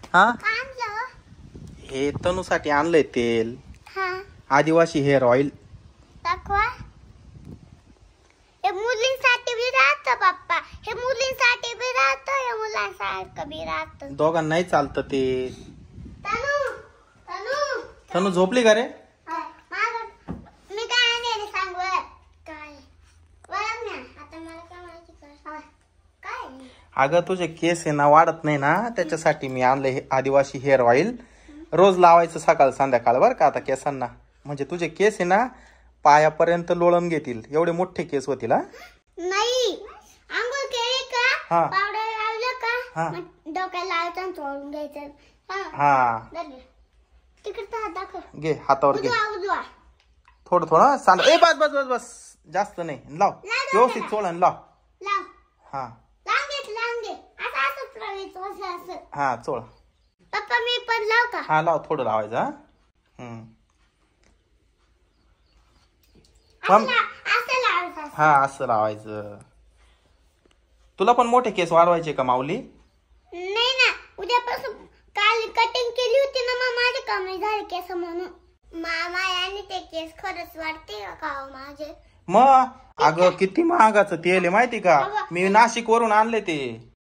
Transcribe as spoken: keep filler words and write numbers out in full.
हा हे तनूसाठी आणलंय तेल, आदिवासी हेअर ऑइल. दाखवा. हे मुलींसाठी बी राहतं पप्पा, हे मुलींसाठी बी राहतं, हे मुलांसारखं बी राहतं. दोघांना नाही चालतं ते. तनू तनू तनू झोपली का रे? मी काय आणले सांग बर. काय बरं ना, आता मला काय माहिती कर. काय अगं तुझे केस आहे ना वाढत नाही ना, त्याच्यासाठी मी आणले हे आदिवासी हेअर ऑइल. रोज लावायचं सकाळ संध्याकाळ बरं का आता केसांना, म्हणजे तुझे केस आहे ना पायापर्यंत लोळण घेतील, एवढे मोठे केस होतील. हा नाही, आंघोळ केली का, हा. पावडर लावलं का, हा. मग डोक्याला लावायचं आणि चोळून घ्यायचं. हा तिकडे हात दाखव. घे हातावर घे, उजवा उजवा थोडं थोडं सांड. ए बस बस बस बस, जास्त नाही. लाव व्यवस्थित चोळण लाव. लाव हा लावून घे लावून घे. असं असं प्रवेश असं असं. हा चोळ. पप्पा मी पण लाव का? हा लाव, थोडं लावायचं. हा हम्म असं लाव- असं लावायचं असं. हा असं लावायचं. तुला पण मोठे केस वाढवायचे का माऊली? नाही ना, उद्यापासून काल कटिंग केली होती ना, मग माझे कमी झाले केस म्हणून. मामा आणि ते केस खरंच वाटते का हो माझे? मग अगं किती महागाचं तेल आहे माहिती का, मी नाशिक वरून आणले ते.